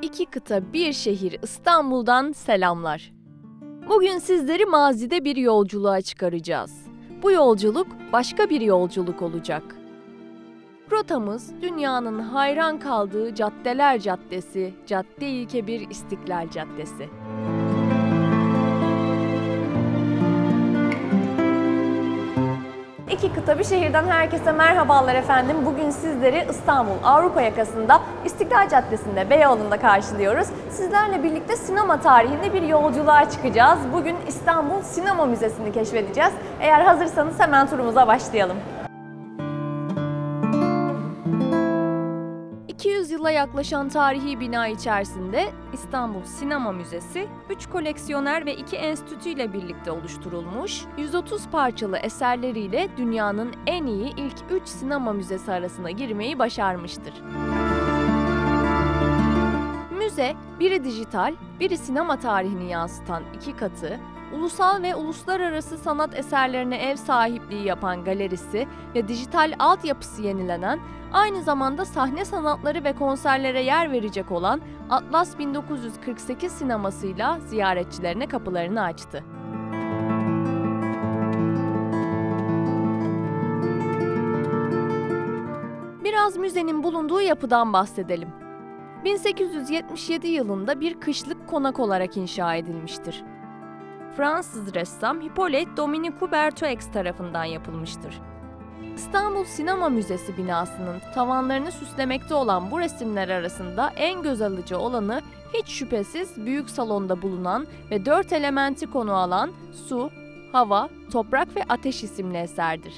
İki kıta bir şehir İstanbul'dan selamlar. Bugün sizleri mazide bir yolculuğa çıkaracağız. Bu yolculuk başka bir yolculuk olacak. Rotamız dünyanın hayran kaldığı Caddeler Caddesi, Cadde-i Kebir İstiklal Caddesi. İki kıta bir şehirden herkese merhabalar efendim. Bugün sizleri İstanbul Avrupa yakasında İstiklal Caddesi'nde Beyoğlu'nda karşılıyoruz. Sizlerle birlikte sinema tarihinde bir yolculuğa çıkacağız. Bugün İstanbul Sinema Müzesi'ni keşfedeceğiz. Eğer hazırsanız hemen turumuza başlayalım. 200 yıla yaklaşan tarihi bina içerisinde İstanbul Sinema Müzesi, 3 koleksiyoner ve 2 enstitü ile birlikte oluşturulmuş, 130 parçalı eserleriyle dünyanın en iyi ilk 3 sinema müzesi arasına girmeyi başarmıştır. Müze, biri dijital, biri sinema tarihini yansıtan iki katı, ulusal ve uluslararası sanat eserlerine ev sahipliği yapan galerisi ve dijital altyapısı yenilenen, aynı zamanda sahne sanatları ve konserlere yer verecek olan Atlas 1948 sinemasıyla ziyaretçilerine kapılarını açtı. Biraz müzenin bulunduğu yapıdan bahsedelim. 1877 yılında bir kışlık konak olarak inşa edilmiştir. Fransız ressam Hippolyte Dominique Bertoix tarafından yapılmıştır. İstanbul Sinema Müzesi binasının tavanlarını süslemekte olan bu resimler arasında en göz alıcı olanı hiç şüphesiz büyük salonda bulunan ve 4 elementi konu alan su, hava, toprak ve ateş isimli eserdir.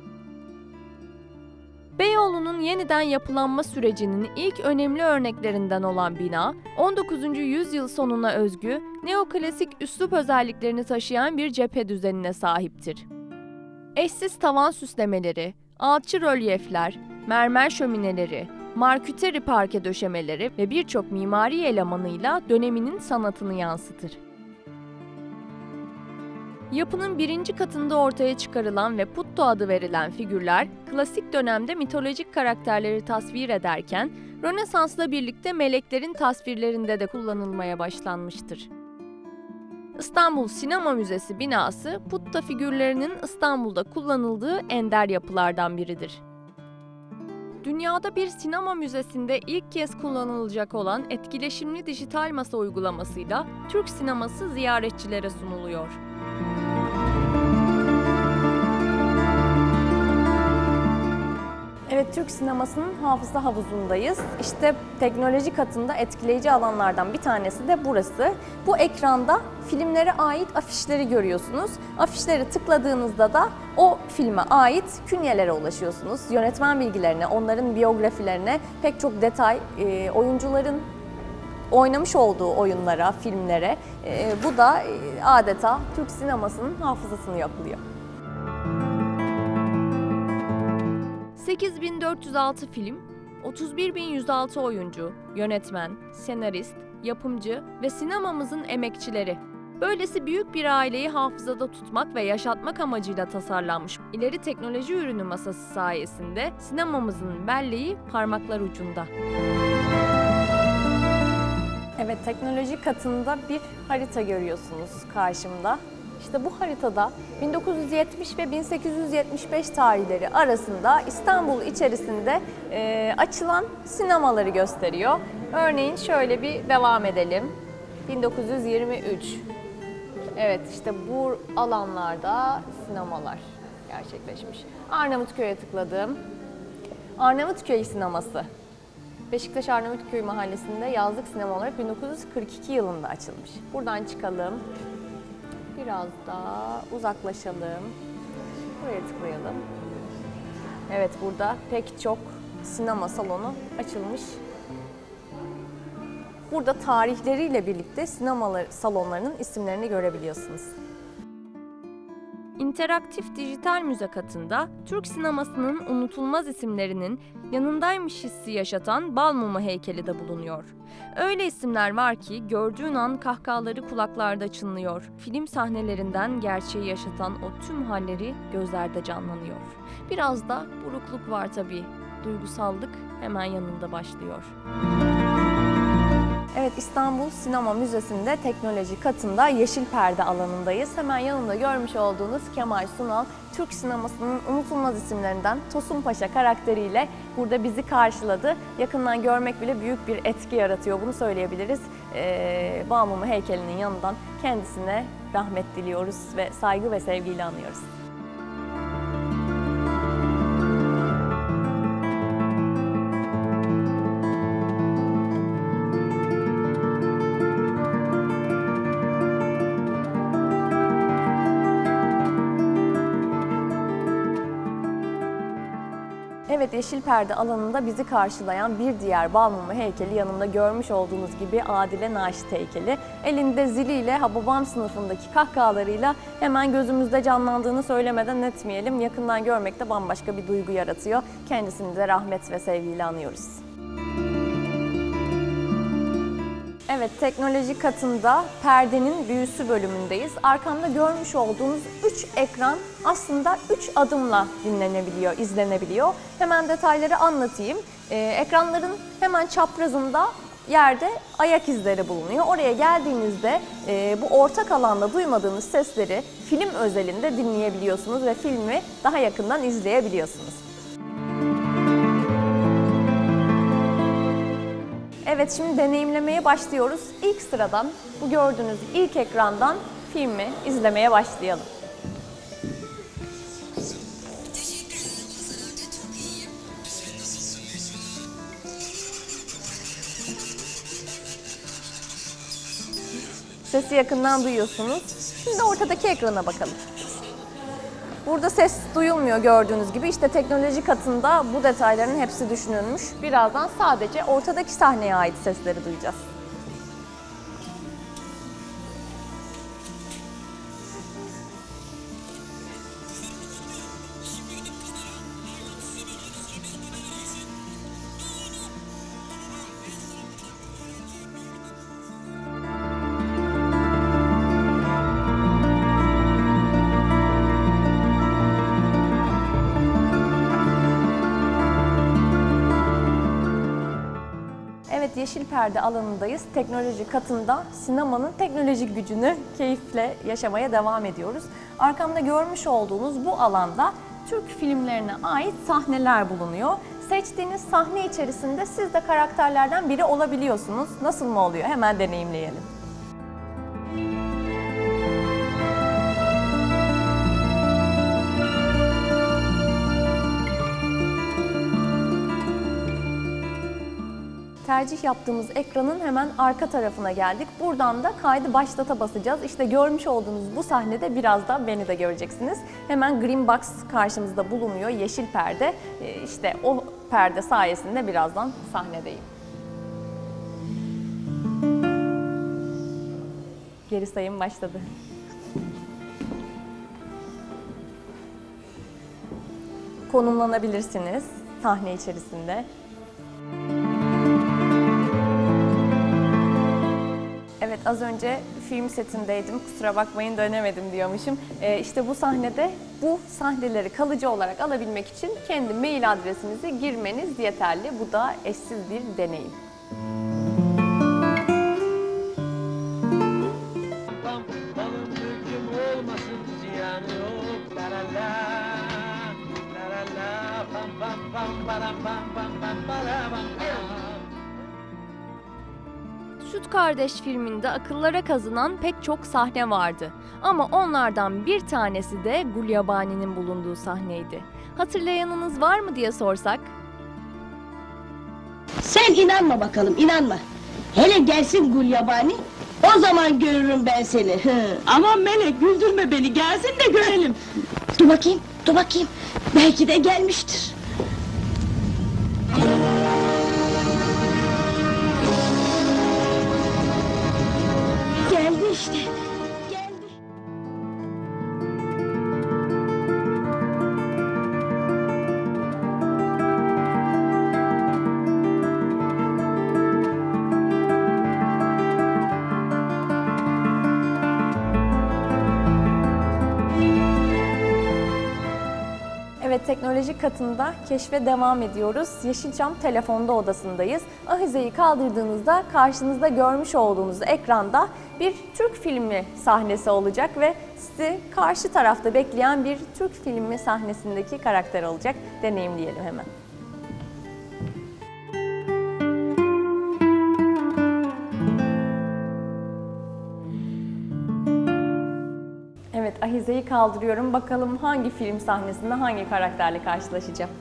Beyoğlu'nun yeniden yapılanma sürecinin ilk önemli örneklerinden olan bina, 19. yüzyıl sonuna özgü neoklasik üslup özelliklerini taşıyan bir cephe düzenine sahiptir. Eşsiz tavan süslemeleri, alçı rölyefler, mermer şömineleri, marküteri parke döşemeleri ve birçok mimari elemanıyla döneminin sanatını yansıtır. Yapının birinci katında ortaya çıkarılan ve putto adı verilen figürler, klasik dönemde mitolojik karakterleri tasvir ederken, Rönesans'la birlikte meleklerin tasvirlerinde de kullanılmaya başlanmıştır. İstanbul Sinema Müzesi binası, putta figürlerinin İstanbul'da kullanıldığı ender yapılardan biridir. Dünyada bir sinema müzesinde ilk kez kullanılacak olan etkileşimli dijital masa uygulamasıyla Türk sineması ziyaretçilere sunuluyor. Evet, Türk sinemasının hafıza havuzundayız. İşte teknoloji katında etkileyici alanlardan bir tanesi de burası. Bu ekranda filmlere ait afişleri görüyorsunuz. Afişleri tıkladığınızda da o filme ait künyelere ulaşıyorsunuz. Yönetmen bilgilerine, onların biyografilerine, pek çok detay, oyuncuların oynamış olduğu oyunlara, filmlere. Bu da adeta Türk sinemasının hafızasını yapılıyor. 8406 film, 31106 oyuncu, yönetmen, senarist, yapımcı ve sinemamızın emekçileri. Böylesi büyük bir aileyi hafızada tutmak ve yaşatmak amacıyla tasarlanmış ileri teknoloji ürünü masası sayesinde sinemamızın belleği parmaklar ucunda. Evet, teknoloji katında bir harita görüyorsunuz karşımda. İşte bu haritada 1970 ve 1875 tarihleri arasında İstanbul içerisinde açılan sinemaları gösteriyor. Örneğin şöyle bir devam edelim. 1923. Evet, işte bu alanlarda sinemalar gerçekleşmiş. Arnavutköy'e tıkladım. Arnavutköy sineması. Beşiktaş Arnavutköy mahallesinde yazlık sinema olarak 1942 yılında açılmış. Buradan çıkalım. Biraz daha uzaklaşalım. Buraya tıklayalım. Evet, burada pek çok sinema salonu açılmış. Burada tarihleriyle birlikte sinema salonlarının isimlerini görebiliyorsunuz. İnteraktif dijital müze katında Türk sinemasının unutulmaz isimlerinin yanındaymış hissi yaşatan Balmumu heykeli de bulunuyor. Öyle isimler var ki gördüğün an kahkahaları kulaklarda çınlıyor. Film sahnelerinden gerçeği yaşatan o tüm halleri gözlerde canlanıyor. Biraz da burukluk var tabii. Duygusallık hemen yanında başlıyor. Evet, İstanbul Sinema Müzesi'nde teknoloji katında yeşil perde alanındayız. Hemen yanında görmüş olduğunuz Kemal Sunal, Türk sinemasının unutulmaz isimlerinden Tosun Paşa karakteriyle burada bizi karşıladı. Yakından görmek bile büyük bir etki yaratıyor, bunu söyleyebiliriz. Bağımlı heykelinin yanından kendisine rahmet diliyoruz ve saygı ve sevgiyle anıyoruz. Evet, yeşil perde alanında bizi karşılayan bir diğer Balmumu heykeli yanımda görmüş olduğunuz gibi Adile Naşit heykeli. Elinde ziliyle Hababam sınıfındaki kahkahalarıyla hemen gözümüzde canlandığını söylemeden etmeyelim. Yakından görmek de bambaşka bir duygu yaratıyor. Kendisini de rahmet ve sevgiyle anıyoruz. Evet, teknoloji katında perdenin büyüsü bölümündeyiz. Arkamda görmüş olduğunuz 3 ekran aslında 3 adımla dinlenebiliyor, izlenebiliyor. Hemen detayları anlatayım. Ekranların hemen çaprazında yerde ayak izleri bulunuyor. Oraya geldiğinizde bu ortak alanda duymadığınız sesleri film özelinde dinleyebiliyorsunuz ve filmi daha yakından izleyebiliyorsunuz. Evet, şimdi deneyimlemeye başlıyoruz. İlk sıradan, bu gördüğünüz ilk ekrandan filmi izlemeye başlayalım. Sesi yakından duyuyorsunuz. Şimdi ortadaki ekrana bakalım. Burada ses duyulmuyor gördüğünüz gibi. İşte teknoloji katında bu detayların hepsi düşünülmüş. Birazdan sadece ortadaki sahneye ait sesleri duyacağız. Evet, yeşil perde alanındayız. Teknoloji katında sinemanın teknolojik gücünü keyifle yaşamaya devam ediyoruz. Arkamda görmüş olduğunuz bu alanda Türk filmlerine ait sahneler bulunuyor. Seçtiğiniz sahne içerisinde siz de karakterlerden biri olabiliyorsunuz. Nasıl mı oluyor? Hemen deneyimleyelim. Tercih yaptığımız ekranın hemen arka tarafına geldik. Buradan da kaydı başlata basacağız. İşte görmüş olduğunuz bu sahnede birazdan beni de göreceksiniz. Hemen Green Box karşımızda bulunuyor, yeşil perde. İşte o perde sayesinde birazdan sahnedeyim. Geri sayım başladı. Konumlanabilirsiniz sahne içerisinde. Evet, az önce film setindeydim, kusura bakmayın dönemedim diyormuşum. İşte bu sahnede bu sahneleri kalıcı olarak alabilmek için kendi mail adresinizi girmeniz yeterli. Bu da eşsiz bir deneyim. Süt Kardeş filminde akıllara kazınan pek çok sahne vardı. Ama onlardan bir tanesi de Gulyabani'nin bulunduğu sahneydi. Hatırlayanınız var mı diye sorsak? Sen inanma bakalım, inanma. Hele gelsin Gulyabani, o zaman görürüm ben seni. Aman Melek, güldürme beni, gelsin de görelim. Dur bakayım, dur bakayım. Belki de gelmiştir. Geldi işte. Geldi. Evet, Evet, teknoloji katında keşfe devam ediyoruz. Yeşilçam telefonda odasındayız. Ahizeyi kaldırdığınızda karşınızda görmüş olduğunuz ekranda bir Türk filmi sahnesi olacak ve sizi karşı tarafta bekleyen bir Türk filmi sahnesindeki karakter olacak. Deneyimleyelim hemen. Evet, ahizeyi kaldırıyorum. Bakalım hangi film sahnesinde hangi karakterle karşılaşacağım.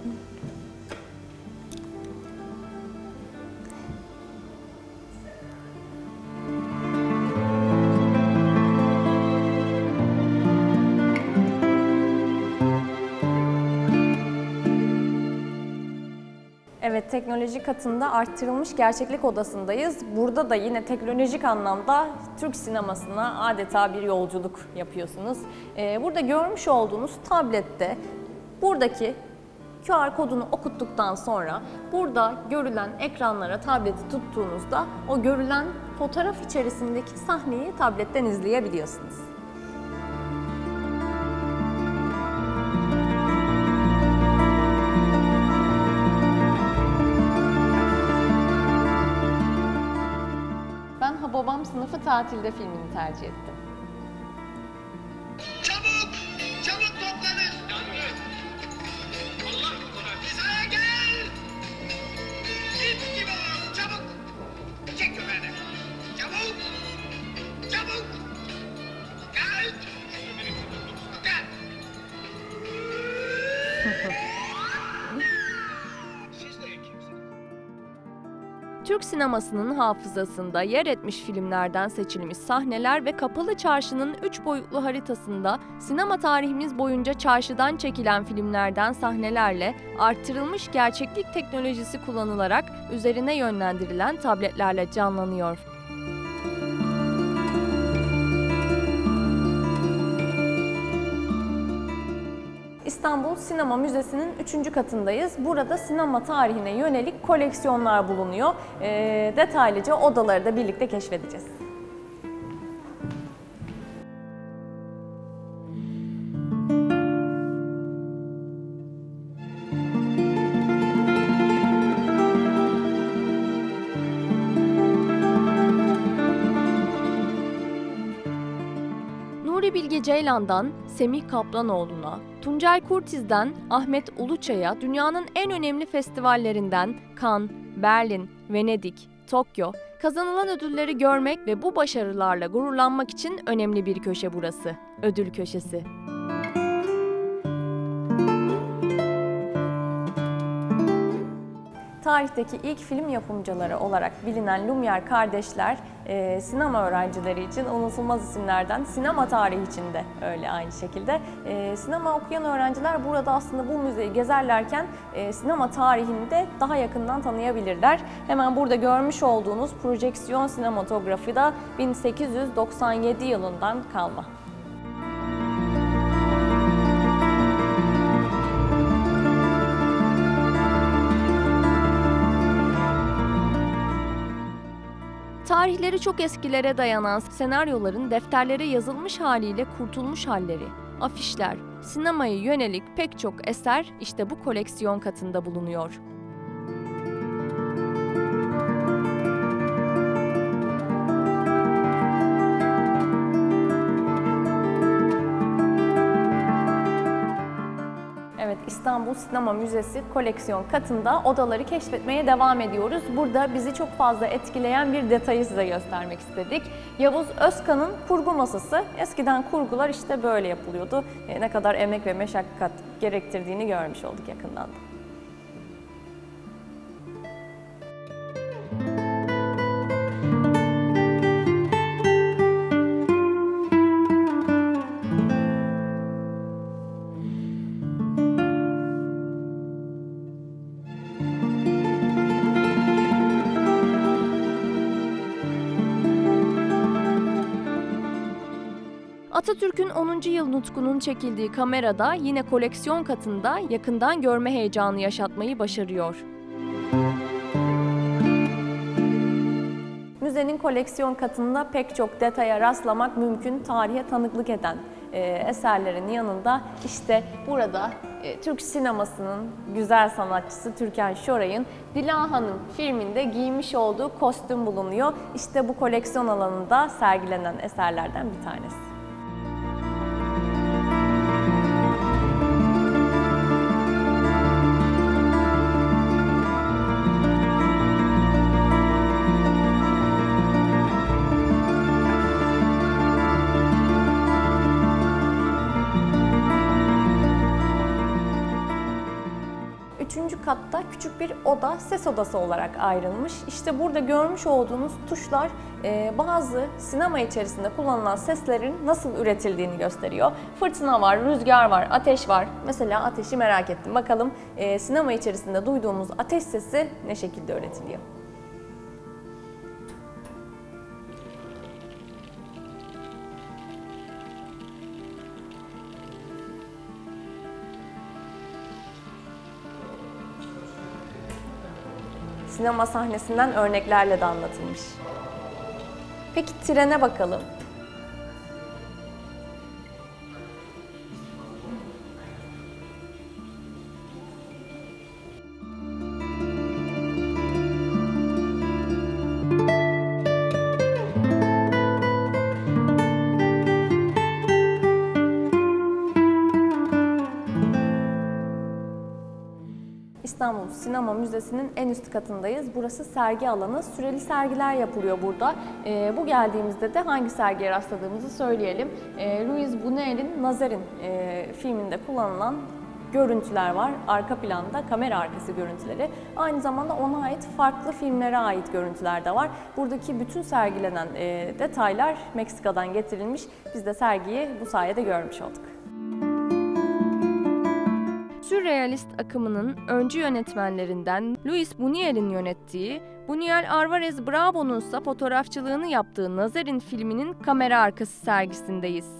Evet, teknoloji katında arttırılmış gerçeklik odasındayız. Burada da yine teknolojik anlamda Türk sinemasına adeta bir yolculuk yapıyorsunuz. Burada görmüş olduğunuz tablette buradaki QR kodunu okuttuktan sonra burada görülen ekranlara tableti tuttuğunuzda o görülen fotoğraf içerisindeki sahneyi tabletten izleyebiliyorsunuz. Ben Hababam Sınıfı Tatilde filmini tercih ettim. Çabuk! Çabuk toplanın! Allah Allah! Hizaya gel! İp gibi ol! Çabuk! Çek köpeğini! Çabuk! Çabuk! Gel! Gel! Siz de kimsiniz? Türk sinemasının hafızasında yer etmiş filmlerden seçilmiş sahneler ve Kapalı Çarşı'nın 3 boyutlu haritasında sinema tarihimiz boyunca çarşıdan çekilen filmlerden sahnelerle artırılmış gerçeklik teknolojisi kullanılarak üzerine yönlendirilen tabletlerle canlanıyor. İstanbul Sinema Müzesi'nin 3. katındayız. Burada sinema tarihine yönelik koleksiyonlar bulunuyor. Detaylıca odaları da birlikte keşfedeceğiz. Nuri Bilge Ceylan'dan Semih Kaplanoğlu'na, Tuncel Kurtiz'den Ahmet Uluçay'a dünyanın en önemli festivallerinden Cannes, Berlin, Venedik, Tokyo, kazanılan ödülleri görmek ve bu başarılarla gururlanmak için önemli bir köşe burası, ödül köşesi. Tarihteki ilk film yapımcıları olarak bilinen Lumière kardeşler sinema öğrencileri için unutulmaz isimlerden, sinema tarihi için de öyle aynı şekilde. Sinema okuyan öğrenciler burada aslında bu müzeyi gezerlerken sinema tarihini de daha yakından tanıyabilirler. Hemen burada görmüş olduğunuz projeksiyon sinematografi da 1897 yılından kalma. Tarihleri çok eskilere dayanan senaryoların defterlere yazılmış haliyle kurtulmuş halleri, afişler, sinemaya yönelik pek çok eser işte bu koleksiyon katında bulunuyor. Evet, İstanbul Sinema Müzesi koleksiyon katında odaları keşfetmeye devam ediyoruz. Burada bizi çok fazla etkileyen bir detayı size göstermek istedik. Yavuz Özkan'ın kurgu masası. Eskiden kurgular işte böyle yapılıyordu. Ne kadar emek ve meşakkat gerektirdiğini görmüş olduk yakından da. Atatürk'ün 10. yıl nutkunun çekildiği kamerada yine koleksiyon katında yakından görme heyecanı yaşatmayı başarıyor. Müzenin koleksiyon katında pek çok detaya rastlamak mümkün, tarihe tanıklık eden eserlerin yanında işte burada Türk sinemasının güzel sanatçısı Türkan Şoray'ın Dila Hanım filminde giymiş olduğu kostüm bulunuyor. İşte bu koleksiyon alanında sergilenen eserlerden bir tanesi. Üçüncü katta küçük bir oda, ses odası olarak ayrılmış. İşte burada görmüş olduğunuz tuşlar bazı sinema içerisinde kullanılan seslerin nasıl üretildiğini gösteriyor. Fırtına var, rüzgar var, ateş var. Mesela ateşi merak ettim. Bakalım sinema içerisinde duyduğumuz ateş sesi ne şekilde üretiliyor? Sinema sahnesinden örneklerle de anlatılmış. Peki trene bakalım. İstanbul Sinema Müzesi'nin en üst katındayız. Burası sergi alanı. Süreli sergiler yapılıyor burada. Bu geldiğimizde de hangi sergiye rastladığımızı söyleyelim. Louis Buñuel'in Nazarin filminde kullanılan görüntüler var. Arka planda kamera arkası görüntüleri. Aynı zamanda ona ait farklı filmlere ait görüntüler de var. Buradaki bütün sergilenen detaylar Meksika'dan getirilmiş. Biz de sergiyi bu sayede görmüş olduk. Sürrealist akımının öncü yönetmenlerinden Louis Buñuel'in yönettiği, Buñuel Álvarez Bravo'nun ise fotoğrafçılığını yaptığı Nazarin filminin kamera arkası sergisindeyiz.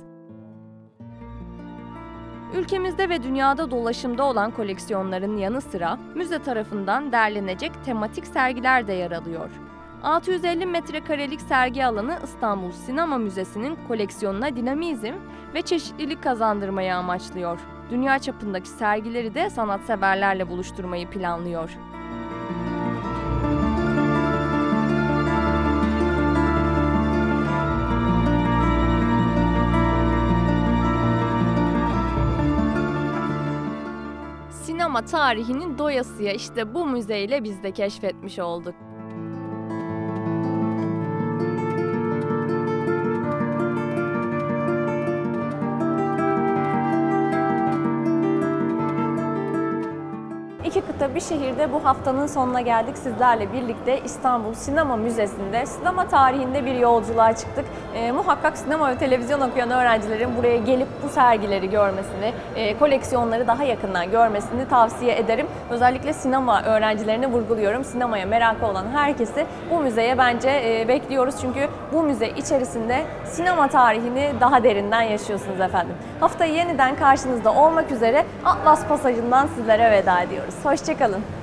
Ülkemizde ve dünyada dolaşımda olan koleksiyonların yanı sıra müze tarafından derlenecek tematik sergiler de yer alıyor. 650 metrekarelik sergi alanı İstanbul Sinema Müzesi'nin koleksiyonuna dinamizm ve çeşitlilik kazandırmayı amaçlıyor. Dünya çapındaki sergileri de sanatseverlerle buluşturmayı planlıyor. Sinema tarihinin doyasıya işte bu müzeyle biz de keşfetmiş olduk. İki kıta bir şehirde bu haftanın sonuna geldik. Sizlerle birlikte İstanbul Sinema Müzesi'nde sinema tarihinde bir yolculuğa çıktık. Muhakkak sinema ve televizyon okuyan öğrencilerin buraya gelip bu sergileri görmesini, koleksiyonları daha yakından görmesini tavsiye ederim. Özellikle sinema öğrencilerine vurguluyorum. Sinemaya merakı olan herkesi bu müzeye bence bekliyoruz. Çünkü bu müze içerisinde sinema tarihini daha derinden yaşıyorsunuz efendim. Haftaya yeniden karşınızda olmak üzere Atlas Pasajı'ndan sizlere veda ediyoruz. Hoşça kalın.